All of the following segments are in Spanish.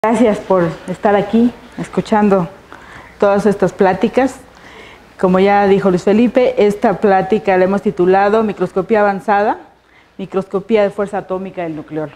Gracias por estar aquí, escuchando todas estas pláticas. Como ya dijo Luis Felipe, esta plática la hemos titulado Microscopía avanzada, microscopía de fuerza atómica del nucleolo.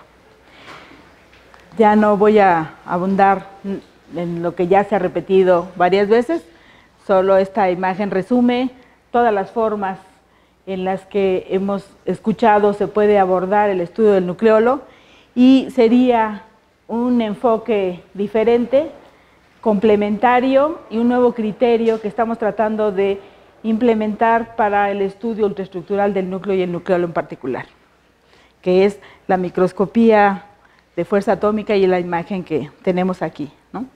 Ya no voy a abundar en lo que ya se ha repetido varias veces, solo esta imagen resume todas las formas en las que hemos escuchado se puede abordar el estudio del nucleolo y sería un enfoque diferente, complementario y un nuevo criterio que estamos tratando de implementar para el estudio ultraestructural del núcleo y el nucleolo en particular, que es la microscopía de fuerza atómica y la imagen que tenemos aquí, ¿no?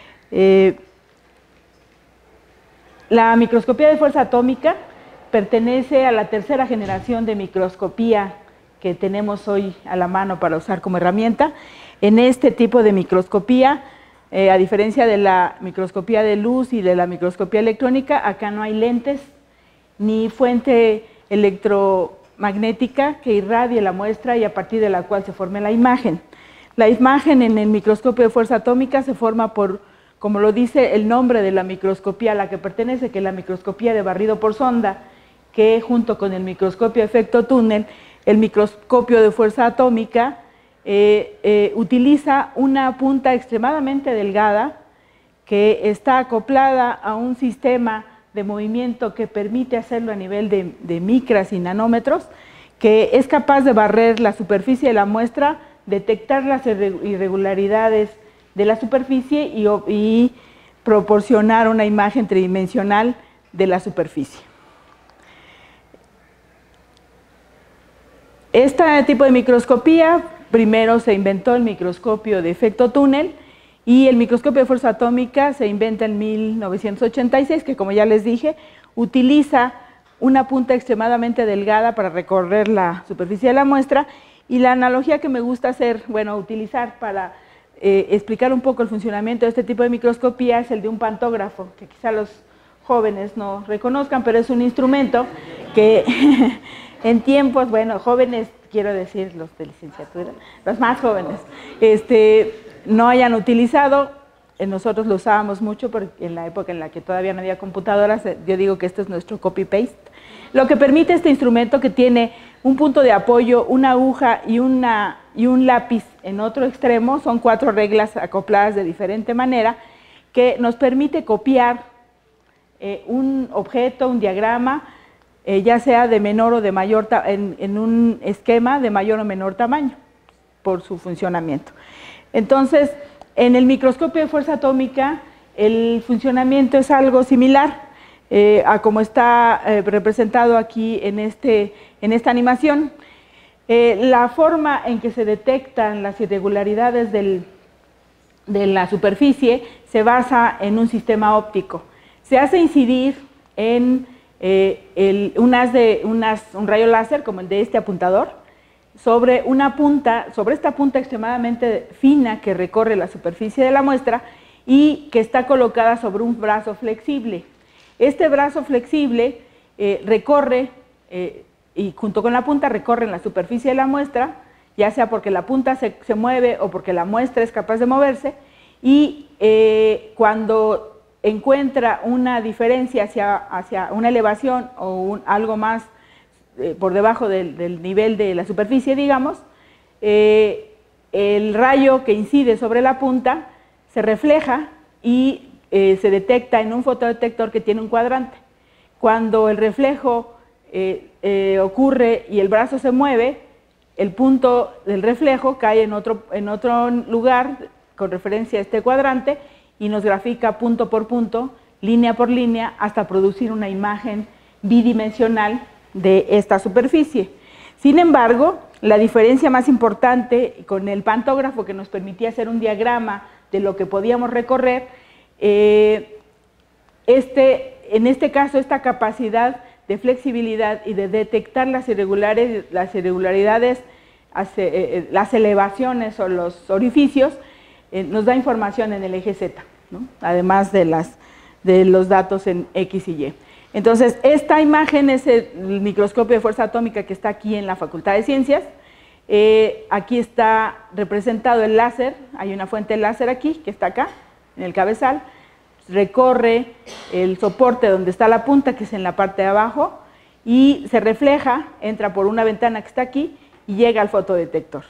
La microscopía de fuerza atómica pertenece a la tercera generación de microscopía que tenemos hoy a la mano para usar como herramienta. En este tipo de microscopía, a diferencia de la microscopía de luz y de la microscopía electrónica, acá no hay lentes ni fuente electromagnética que irradie la muestra y a partir de la cual se forme la imagen. La imagen en el microscopio de fuerza atómica se forma por, como lo dice el nombre de la microscopía a la que pertenece, que es la microscopía de barrido por sonda, que junto con el microscopio de efecto túnel, el microscopio de fuerza atómica utiliza una punta extremadamente delgada que está acoplada a un sistema de movimiento que permite hacerlo a nivel de micras y nanómetros, que es capaz de barrer la superficie de la muestra, detectar las irregularidades de la superficie y proporcionar una imagen tridimensional de la superficie. Este tipo de microscopía, primero se inventó el microscopio de efecto túnel y el microscopio de fuerza atómica se inventa en 1986, que como ya les dije, utiliza una punta extremadamente delgada para recorrer la superficie de la muestra, y la analogía que me gusta hacer, utilizar para explicar un poco el funcionamiento de este tipo de microscopía es el de un pantógrafo, que quizá los jóvenes no reconozcan, pero es un instrumento que en tiempos, jóvenes, quiero decir los de licenciatura, los más jóvenes, no hayan utilizado. Nosotros lo usábamos mucho porque en la época en la que todavía no había computadoras. Yo digo que esto es nuestro copy-paste. Lo que permite este instrumento, que tiene un punto de apoyo, una aguja y un lápiz en otro extremo, son 4 reglas acopladas de diferente manera, que nos permite copiar un objeto, un diagrama, ya sea de menor o de mayor, en un esquema de mayor o menor tamaño, por su funcionamiento. Entonces, en el microscopio de fuerza atómica, el funcionamiento es algo similar a como está representado aquí en esta animación. La forma en que se detectan las irregularidades de la superficie se basa en un sistema óptico. Se hace incidir en un rayo láser, como el de este apuntador, sobre esta punta extremadamente fina que recorre la superficie de la muestra y que está colocada sobre un brazo flexible. Este brazo flexible recorre, y junto con la punta recorre la superficie de la muestra, ya sea porque la punta se mueve o porque la muestra es capaz de moverse, y cuando encuentra una diferencia hacia una elevación o algo más por debajo del nivel de la superficie, digamos, el rayo que incide sobre la punta se refleja y se detecta en un fotodetector que tiene un cuadrante. Cuando el reflejo ocurre y el brazo se mueve, el punto del reflejo cae en otro lugar con referencia a este cuadrante y nos grafica punto por punto, línea por línea, hasta producir una imagen bidimensional de esta superficie. Sin embargo, la diferencia más importante con el pantógrafo, que nos permitía hacer un diagrama de lo que podíamos recorrer, en este caso, esta capacidad de flexibilidad y de detectar las irregularidades, las elevaciones o los orificios, nos da información en el eje Z, ¿no? Además de los datos en X y Y. Entonces, esta imagen es el microscopio de fuerza atómica que está aquí en la Facultad de Ciencias. Aquí está representado el láser, hay una fuente de láser aquí, que está acá, en el cabezal, recorre el soporte donde está la punta, que es en la parte de abajo, y se refleja, entra por una ventana que está aquí, y llega al fotodetector.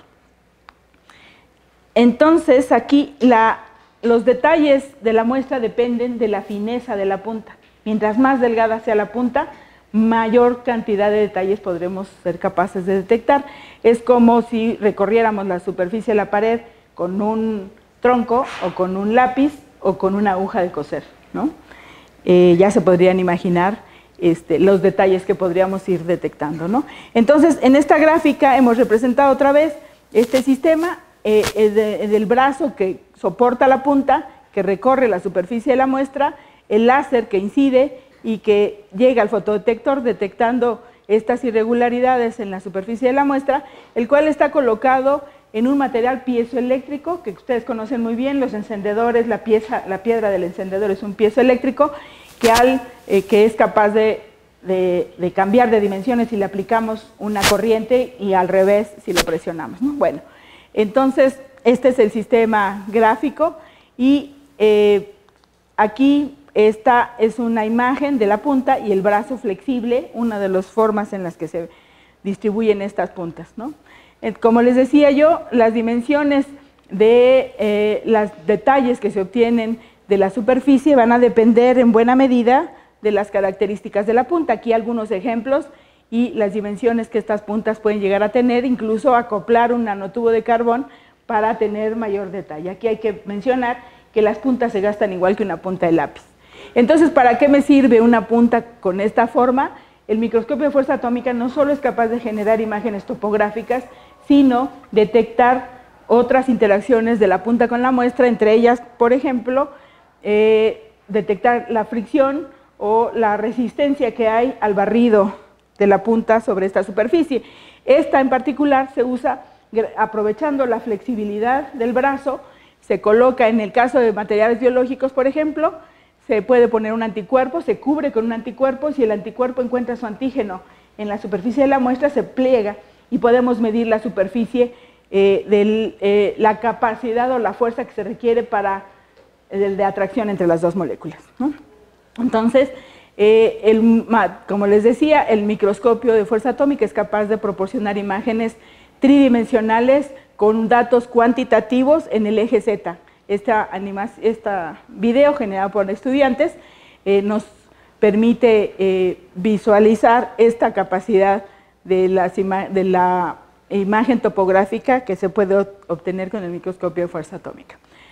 Entonces, aquí los detalles de la muestra dependen de la fineza de la punta. Mientras más delgada sea la punta, mayor cantidad de detalles podremos ser capaces de detectar. Es como si recorriéramos la superficie de la pared con un tronco o con un lápiz o con una aguja de coser, ¿no? Ya se podrían imaginar los detalles que podríamos ir detectando, ¿no? Entonces, en esta gráfica hemos representado otra vez este sistema del brazo que soporta la punta, que recorre la superficie de la muestra, el láser que incide y que llega al fotodetector detectando estas irregularidades en la superficie de la muestra, el cual está colocado en un material piezoeléctrico que ustedes conocen muy bien, los encendedores, la piedra del encendedor es un piezoeléctrico que es capaz de cambiar de dimensiones si le aplicamos una corriente y al revés si lo presionamos, ¿no? Bueno, entonces este es el sistema gráfico y aquí esta es una imagen de la punta y el brazo flexible, una de las formas en las que se distribuyen estas puntas, ¿no? Como les decía yo, las dimensiones de los detalles que se obtienen de la superficie van a depender en buena medida de las características de la punta. Aquí algunos ejemplos y las dimensiones que estas puntas pueden llegar a tener, incluso acoplar un nanotubo de carbón para tener mayor detalle. Aquí hay que mencionar que las puntas se gastan igual que una punta de lápiz. Entonces, ¿para qué me sirve una punta con esta forma? El microscopio de fuerza atómica no solo es capaz de generar imágenes topográficas, sino detectar otras interacciones de la punta con la muestra, entre ellas, por ejemplo, detectar la fricción o la resistencia que hay al barrido de la punta sobre esta superficie. Esta en particular se usa aprovechando la flexibilidad del brazo, se coloca en el caso de materiales biológicos, por ejemplo, se puede poner un anticuerpo, se cubre con un anticuerpo, si el anticuerpo encuentra su antígeno en la superficie de la muestra, se pliega y podemos medir la superficie la capacidad o la fuerza que se requiere para de atracción entre las dos moléculas, ¿no? Entonces, como les decía, el microscopio de fuerza atómica es capaz de proporcionar imágenes tridimensionales con datos cuantitativos en el eje Z. Este video generado por estudiantes nos permite visualizar esta capacidad de la imagen topográfica que se puede obtener con el microscopio de fuerza atómica.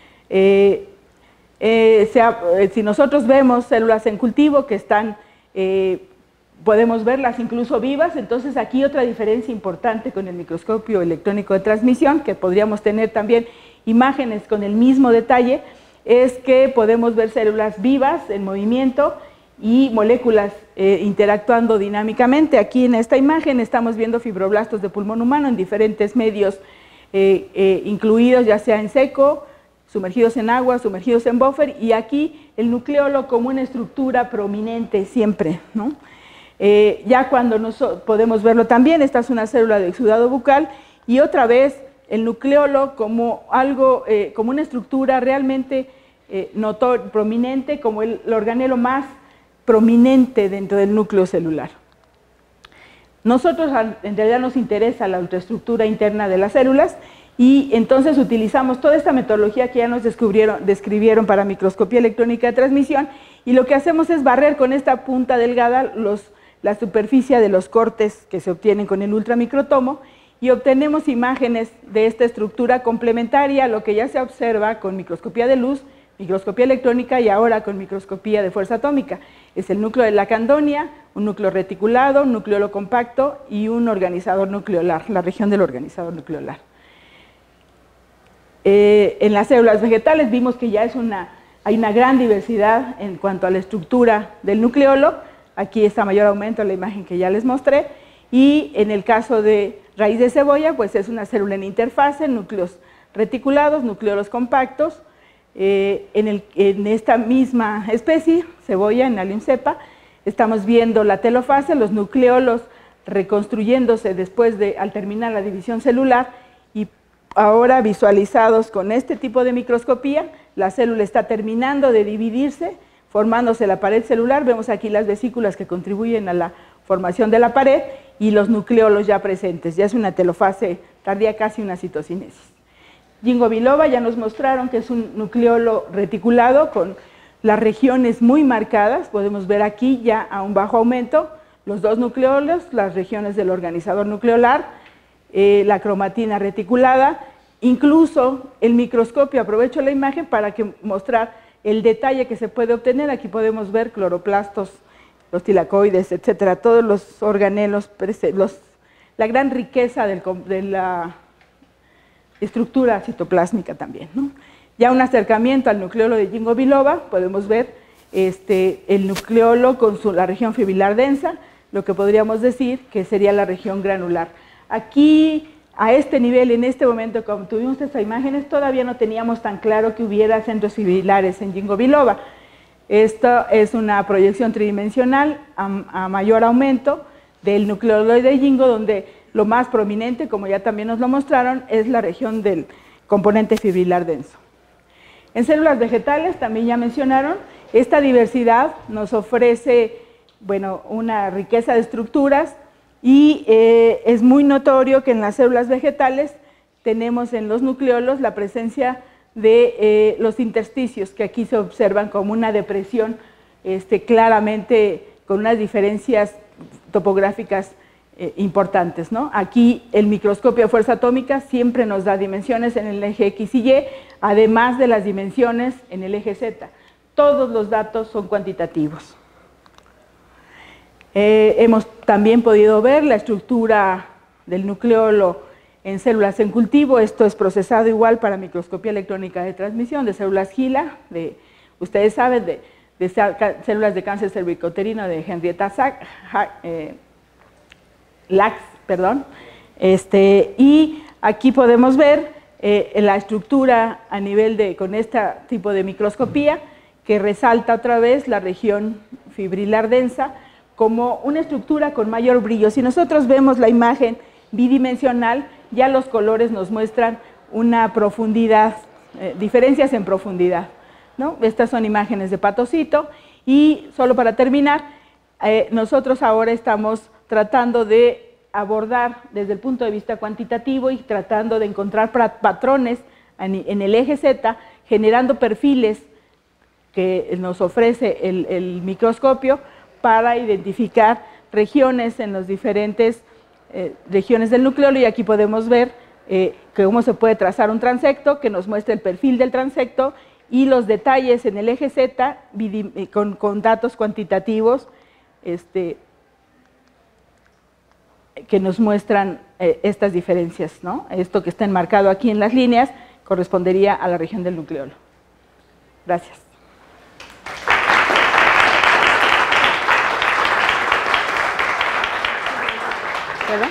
Si nosotros vemos células en cultivo que están, podemos verlas incluso vivas, entonces aquí otra diferencia importante con el microscopio electrónico de transmisión, que podríamos tener también imágenes con el mismo detalle, es que podemos ver células vivas en movimiento y moléculas interactuando dinámicamente. Aquí en esta imagen estamos viendo fibroblastos de pulmón humano en diferentes medios incluidos, ya sea en seco, sumergidos en agua, sumergidos en buffer, y aquí el nucleolo como una estructura prominente siempre, ¿no? Ya cuando podemos verlo también, esta es una célula de exudado bucal, y otra vez el nucleolo como algo, como una estructura realmente prominente, como el organelo más prominente dentro del núcleo celular. Nosotros en realidad nos interesa la ultraestructura interna de las células y entonces utilizamos toda esta metodología que ya nos describieron para microscopía electrónica de transmisión y lo que hacemos es barrer con esta punta delgada la superficie de los cortes que se obtienen con el ultramicrotomo y obtenemos imágenes de esta estructura complementaria a lo que ya se observa con microscopía de luz, microscopía electrónica y ahora con microscopía de fuerza atómica. Es el núcleo de la candonia, un núcleo reticulado, un nucleolo compacto y un organizador nucleolar, la región del organizador nucleolar. En las células vegetales vimos que ya hay una gran diversidad en cuanto a la estructura del nucleolo. Aquí está mayor aumento en la imagen que ya les mostré. Y en el caso de raíz de cebolla, pues es una célula en interfase, núcleos reticulados, nucleolos compactos. En esta misma especie, cebolla, en Allium cepa, estamos viendo la telofase, los nucleolos reconstruyéndose al terminar la división celular, y ahora visualizados con este tipo de microscopía, la célula está terminando de dividirse, formándose la pared celular. Vemos aquí las vesículas que contribuyen a la formación de la pared y los nucleolos ya presentes. Ya es una telofase tardía, casi una citocinesis. Ginkgo biloba ya nos mostraron que es un nucleolo reticulado con las regiones muy marcadas. Podemos ver aquí ya a un bajo aumento los dos nucleolos, las regiones del organizador nucleolar, la cromatina reticulada, incluso el microscopio. Aprovecho la imagen para mostrar el detalle que se puede obtener. Aquí podemos ver cloroplastos, los tilacoides, etcétera, todos los organelos, la gran riqueza de la estructura citoplásmica también, ¿no? Ya un acercamiento al nucleolo de Ginkgo biloba, podemos ver el nucleolo con la región fibrilar densa, lo que podríamos decir que sería la región granular. Aquí, a este nivel, en este momento, como tuvimos estas imágenes, todavía no teníamos tan claro que hubiera centros fibrilares en Ginkgo biloba. Esto es una proyección tridimensional a mayor aumento del nucleoloide de Ginkgo, donde lo más prominente, como ya también nos lo mostraron, es la región del componente fibrilar denso. En células vegetales, también ya mencionaron, esta diversidad nos ofrece, bueno, una riqueza de estructuras, y es muy notorio que en las células vegetales tenemos en los nucleolos la presencia de los intersticios, que aquí se observan como una depresión claramente con unas diferencias topográficas importantes, ¿no? Aquí el microscopio de fuerza atómica siempre nos da dimensiones en el eje X y Y, además de las dimensiones en el eje Z. Todos los datos son cuantitativos. Hemos también podido ver la estructura del nucleolo en células en cultivo. Esto es procesado igual para microscopía electrónica de transmisión de células GILA, ustedes saben, de células de cáncer cervicouterino de Henrietta Lacks, perdón. Y aquí podemos ver la estructura a nivel con este tipo de microscopía, que resalta otra vez la región fibrilar densa como una estructura con mayor brillo. Si nosotros vemos la imagen bidimensional, ya los colores nos muestran una profundidad, diferencias en profundidad, ¿no? Estas son imágenes de patocito. Y solo para terminar, nosotros ahora estamos tratando de abordar desde el punto de vista cuantitativo y tratando de encontrar patrones en el eje Z, generando perfiles que nos ofrece el microscopio para identificar regiones en las diferentes regiones del nucleolo. Y aquí podemos ver cómo se puede trazar un transecto que nos muestra el perfil del transecto y los detalles en el eje Z con datos cuantitativos que nos muestran estas diferencias, ¿no? Esto que está enmarcado aquí en las líneas correspondería a la región del nucleolo. Gracias. ¿Perdón?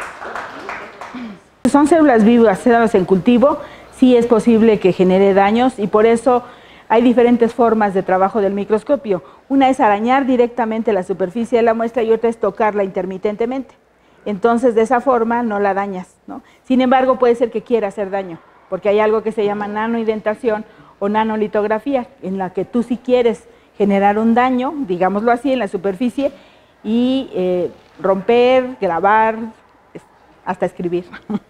Son células vivas, células en cultivo, sí es posible que genere daños, y por eso hay diferentes formas de trabajo del microscopio. Una es arañar directamente la superficie de la muestra y otra es tocarla intermitentemente. Entonces, de esa forma no la dañas, ¿no? Sin embargo, puede ser que quiera hacer daño, porque hay algo que se llama nanoidentación o nanolitografía, en la que tú sí quieres generar un daño, digámoslo así, en la superficie y romper, grabar, hasta escribir.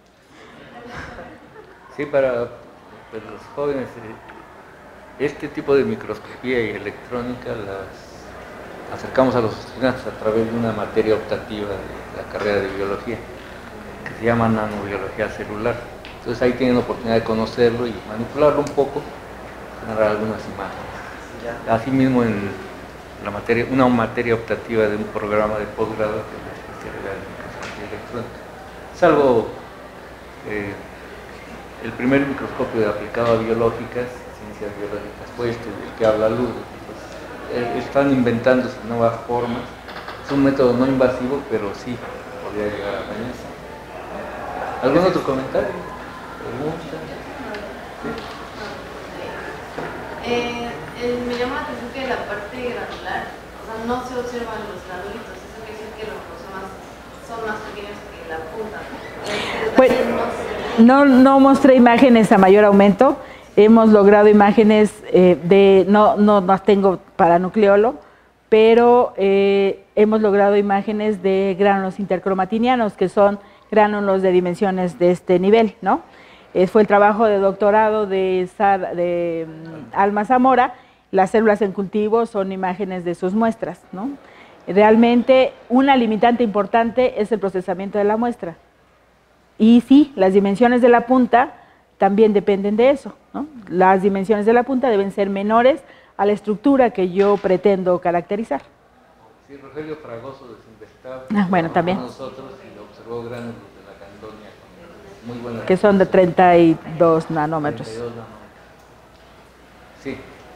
Sí, para los jóvenes, este tipo de microscopía y electrónica las acercamos a los estudiantes a través de una materia optativa de la carrera de biología, que se llama nanobiología celular. Entonces ahí tienen la oportunidad de conocerlo y manipularlo un poco, generar algunas imágenes. Asimismo, en una materia optativa de un programa de posgrado, que es la especialidad de microscopía electrónica. Es algo, el primer microscopio aplicado a biológicas, ciencias biológicas, fue el que habla Luz. Están inventándose nuevas formas. Es un método no invasivo, pero sí podría llegar a dañarse. ¿Algún otro comentario? ¿Pregunta? ¿Sí? Me llama la atención que la parte granular, o sea, no se observan los granulitos. Eso quiere decir que los cromosomas son más pequeños que la punta, ¿no? Pues, no mostré imágenes a mayor aumento. Hemos logrado imágenes no las tengo para nucleolo, pero hemos logrado imágenes de gránulos intercromatinianos, que son gránulos de dimensiones de este nivel, ¿no? Fue el trabajo de doctorado de Alma Zamora. Las células en cultivo son imágenes de sus muestras, ¿no? Realmente una limitante importante es el procesamiento de la muestra. Y sí, las dimensiones de la punta también dependen de eso, ¿no? Las dimensiones de la punta deben ser menores a la estructura que yo pretendo caracterizar. Sí, Rogelio Fragoso de Sinvestav, Bueno, también. con nosotros y observó gránulos de la Candonia con muy buena Que son de 32 nanómetros. 32 nanómetros. Sí.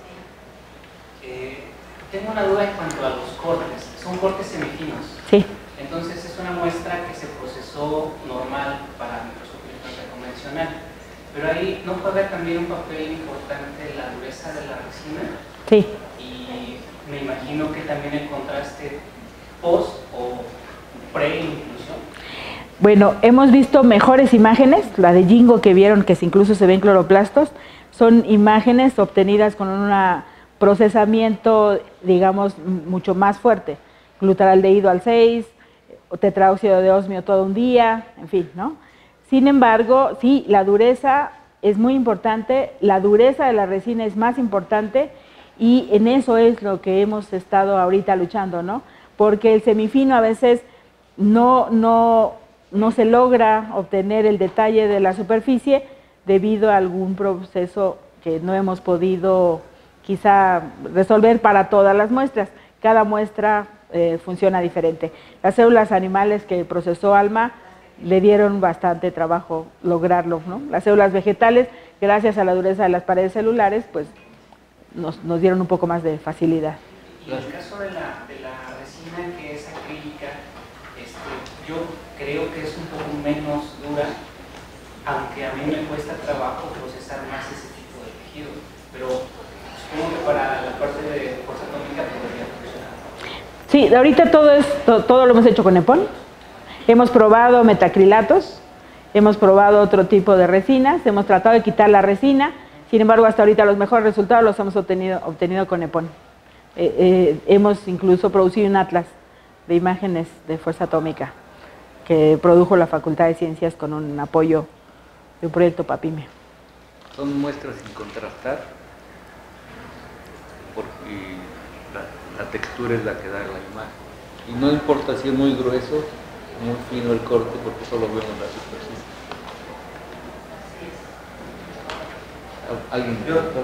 Tengo una duda en cuanto a los cortes. Son cortes semifinos. Sí. Entonces es una muestra que se procesó normal para microscopía convencional. Pero ahí no juega también un papel importante la dureza de la resina. Sí. Y me imagino que también el contraste post o pre-inclusión. Bueno, hemos visto mejores imágenes, la de Jingo que vieron que incluso se ven cloroplastos, son imágenes obtenidas con un procesamiento, digamos, mucho más fuerte. Glutaraldehído al 6, tetraóxido de osmio todo un día, en fin, ¿no? Sin embargo, sí, la dureza es muy importante, la dureza de la resina es más importante y en eso es lo que hemos estado ahorita luchando, ¿no? Porque el semifino a veces no se logra obtener el detalle de la superficie debido a algún proceso que no hemos podido quizá resolver para todas las muestras. Cada muestra funciona diferente. Las células animales que procesó Alma le dieron bastante trabajo lograrlo, ¿no? Las células vegetales, gracias a la dureza de las paredes celulares, pues nos dieron un poco más de facilidad. Y en el caso de la resina que es acrílica, yo creo que es un poco menos dura, aunque a mí me cuesta trabajo procesar más ese tipo de tejido, pero supongo que para la parte de fuerza atómica podría funcionar. Sí, ahorita todo lo hemos hecho con EPON. Hemos probado metacrilatos, hemos probado otro tipo de resinas, hemos tratado de quitar la resina, sin embargo hasta ahorita los mejores resultados los hemos obtenido con EPON. Hemos incluso producido un atlas de imágenes de fuerza atómica que produjo la Facultad de Ciencias con un apoyo de un proyecto PAPIME. Son muestras sin contrastar, porque la textura es la que da la imagen. Y no importa si es muy grueso, muy fino el corte, porque solo vemos la superficie. ¿Alguien?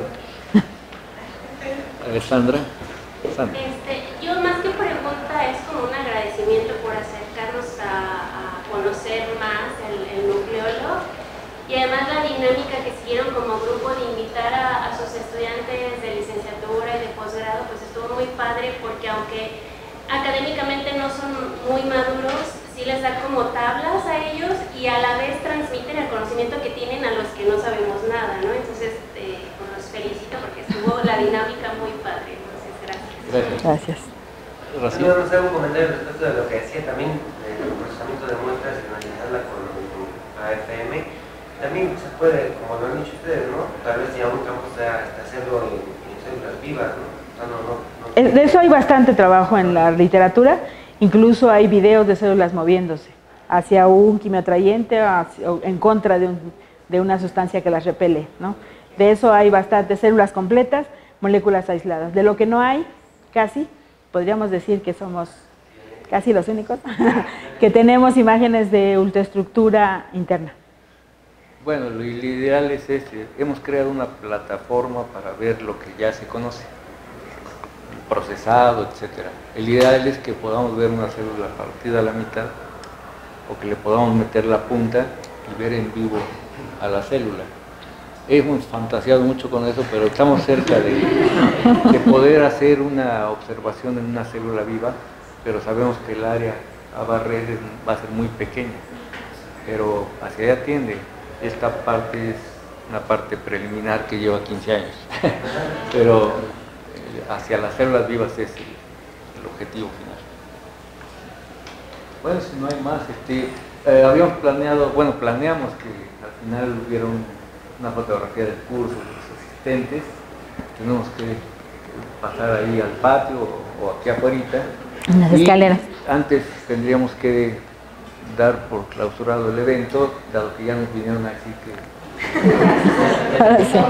Alessandra. Yo más que pregunta es como un agradecimiento por acercarnos a conocer más el nucleolo y además la dinámica que siguieron como grupo de invitar a sus estudiantes de licenciatura y de posgrado, pues estuvo muy padre porque aunque académicamente no son muy maduros, sí les da como tablas a ellos y a la vez transmiten el conocimiento que tienen a los que no sabemos nada, ¿no? Entonces, pues los felicito porque estuvo la dinámica muy padre. Entonces, gracias. Gracias. Yo no sé, un comentario respecto de lo que decía también del procesamiento de muestras y analizarla con AFM. También se puede, como lo han dicho ustedes, ¿no? Tal vez ya un campo sea hacerlo en células vivas, ¿no? O sea, De eso hay bastante trabajo en la literatura, incluso hay videos de células moviéndose hacia un quimioatrayente o en contra de una sustancia que las repele, ¿no? De eso hay bastantes células completas, moléculas aisladas. De lo que no hay, casi, podríamos decir que somos casi los únicos que tenemos imágenes de ultraestructura interna. Bueno, lo ideal es hemos creado una plataforma para ver lo que ya se conoce, procesado, etcétera. El ideal es que podamos ver una célula partida a la mitad o que le podamos meter la punta y ver en vivo a la célula. Hemos fantaseado mucho con eso, pero estamos cerca de poder hacer una observación en una célula viva, pero sabemos que el área a barrer va a ser muy pequeña, pero hacia allá tiende. Esta parte es una parte preliminar que lleva 15 años, pero hacia las células vivas es el objetivo final. Bueno, si no hay más, habíamos planeado, bueno, planeamos que al final hubiera una fotografía del curso de los asistentes. Tenemos que pasar ahí al patio o aquí afuera. En las escaleras. Antes tendríamos que dar por clausurado el evento, dado que ya nos vinieron a decir que... Ahora sí.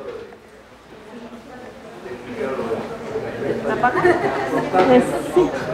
¿La paga? Sí.